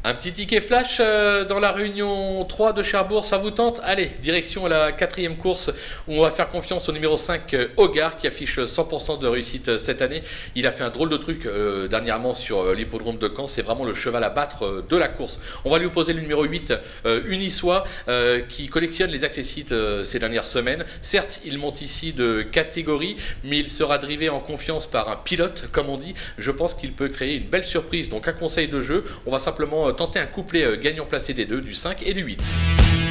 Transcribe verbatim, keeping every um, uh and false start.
Un petit ticket flash euh, dans la réunion trois de Cherbourg, ça vous tente? Allez, direction la quatrième course où on va faire confiance au numéro cinq, euh, Hogarth, qui affiche cent pour cent de réussite euh, cette année. Il a fait un drôle de truc euh, dernièrement sur euh, l'hippodrome de Caen. C'est vraiment le cheval à battre euh, de la course. On va lui opposer le numéro huit, euh, Unisoi, euh, qui collectionne les accessites euh, ces dernières semaines. Certes, il monte ici de catégorie, mais il sera drivé en confiance par un pilote, comme on dit. Je pense qu'il peut créer une belle surprise. Donc un conseil de jeu, on va simplement tenter un couplet gagnant placé des deux, du cinq et du huit.